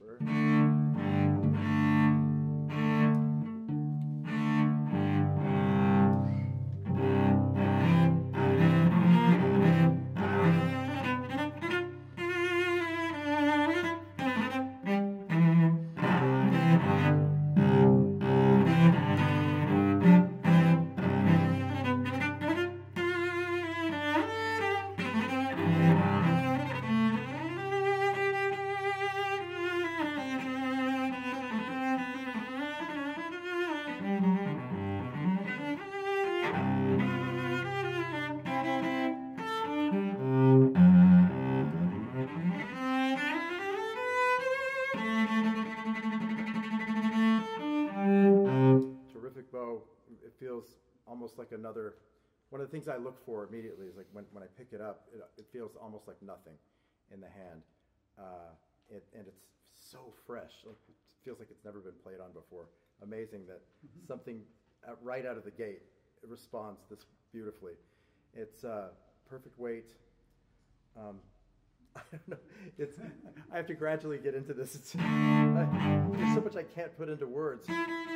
Terrific bow. It feels almost like another. One of the things I look for immediately is like when I pick it up, it feels almost like nothing in the hand, and it's so fresh. Like it feels like it's never been played on before. Amazing that something right out of the gate it responds this beautifully. It's perfect weight. I don't know. I have to gradually get into this. There's so much I can't put into words.